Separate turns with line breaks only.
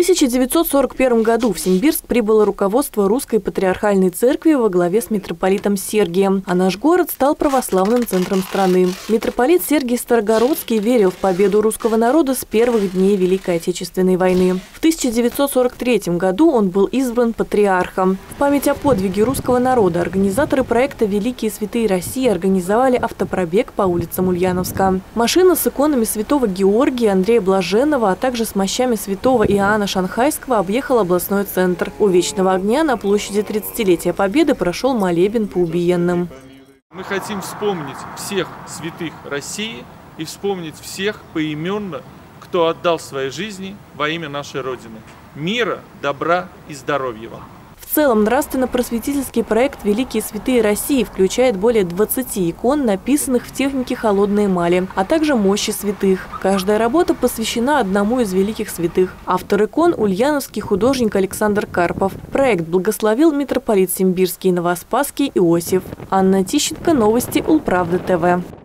1941 году в Симбирск прибыло руководство Русской Патриархальной Церкви во главе с митрополитом Сергием, а наш город стал православным центром страны. Митрополит Сергий Старогородский верил в победу русского народа с первых дней Великой Отечественной войны. В 1943 году он был избран патриархом. В память о подвиге русского народа организаторы проекта «Великие святые России» организовали автопробег по улицам Ульяновска. Машина с иконами святого Георгия, Андрея Блаженного, а также с мощами святого Иоанна Шанхайского объехал областной центр. У Вечного огня на площади 30-летия Победы прошел молебен по убиенным.
Мы хотим вспомнить всех святых России и вспомнить всех поименно, кто отдал свои жизни во имя нашей Родины. Мира, добра и здоровья вам!
В целом, нравственно-просветительский проект «Великие святые России» включает более 20 икон, написанных в технике холодной эмали, а также мощи святых. Каждая работа посвящена одному из великих святых. Автор икон – ульяновский художник Александр Карпов. Проект благословил митрополит Симбирский и Новоспасский Иосиф. Анна Тищенко, новости Улправда ТВ.